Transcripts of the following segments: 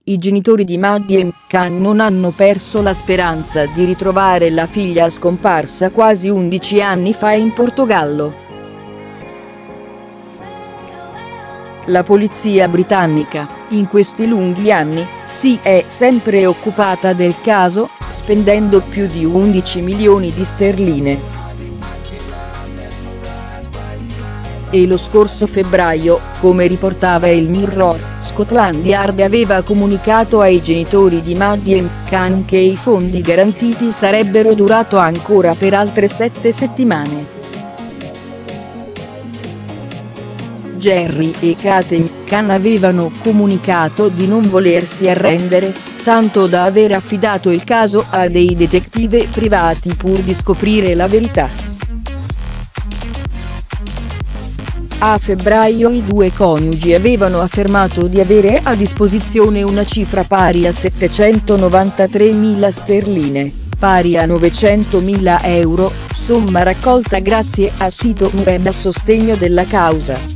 I genitori di Maddie Khan non hanno perso la speranza di ritrovare la figlia scomparsa quasi 11 anni fa in Portogallo. La polizia britannica, in questi lunghi anni, si è sempre occupata del caso, spendendo più di 11 milioni di sterline. E lo scorso febbraio, come riportava il Mirror, Scotland Yard aveva comunicato ai genitori di Maddie Khan che i fondi garantiti sarebbero durati ancora per altre 7 settimane. Jerry e Kate Khan avevano comunicato di non volersi arrendere, tanto da aver affidato il caso a dei detective privati pur di scoprire la verità. A febbraio i due coniugi avevano affermato di avere a disposizione una cifra pari a 793.000 sterline, pari a 900.000 euro, somma raccolta grazie a sito web a sostegno della causa.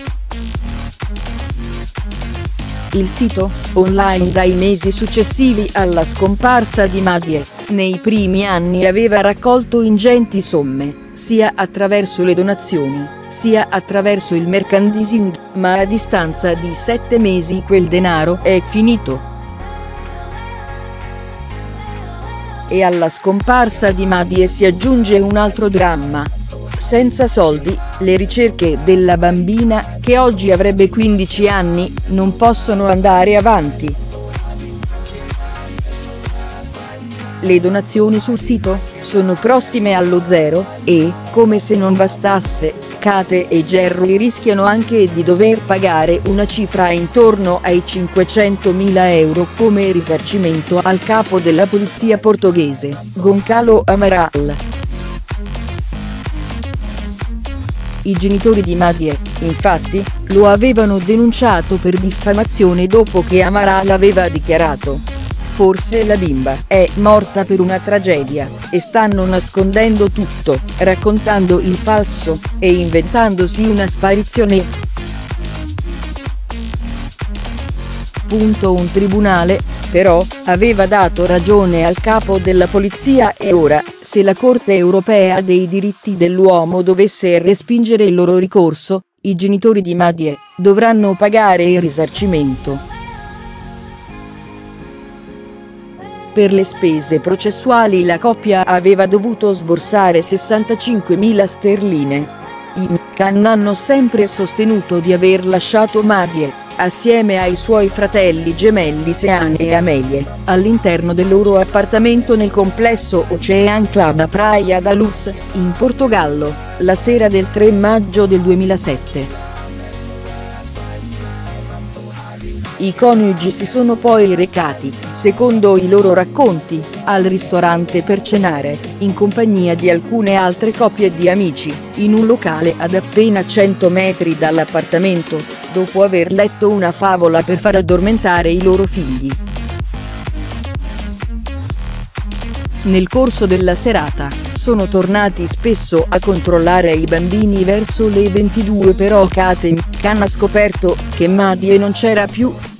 Il sito, online dai mesi successivi alla scomparsa di Maddie, nei primi anni aveva raccolto ingenti somme, sia attraverso le donazioni, sia attraverso il merchandising, ma a distanza di 7 mesi quel denaro è finito. E alla scomparsa di Maddie si aggiunge un altro dramma. Senza soldi, le ricerche della bambina, che oggi avrebbe 15 anni, non possono andare avanti. Le donazioni sul sito sono prossime allo zero e, come se non bastasse, Kate e Jerry rischiano anche di dover pagare una cifra intorno ai 500.000 euro come risarcimento al capo della polizia portoghese, Goncalo Amaral. I genitori di Maddie, infatti, lo avevano denunciato per diffamazione dopo che Amaral aveva dichiarato: "Forse la bimba è morta per una tragedia, e stanno nascondendo tutto, raccontando il falso, e inventandosi una sparizione". Un tribunale, però, aveva dato ragione al capo della polizia e ora, se la Corte europea dei diritti dell'uomo dovesse respingere il loro ricorso, i genitori di Maddie dovranno pagare il risarcimento. Per le spese processuali la coppia aveva dovuto sborsare 65.000 sterline. I Khan hanno sempre sostenuto di aver lasciato Maddie, assieme ai suoi fratelli gemelli Sean e Amelie, all'interno del loro appartamento nel complesso Ocean Club a Praia da Luz, in Portogallo, la sera del 3 maggio del 2007. I coniugi si sono poi recati, secondo i loro racconti, al ristorante per cenare, in compagnia di alcune altre coppie di amici, in un locale ad appena 100 metri dall'appartamento, dopo aver letto una favola per far addormentare i loro figli. Nel corso della serata, sono tornati spesso a controllare i bambini verso le 22, però Kate Khan ha scoperto che Maddie non c'era più.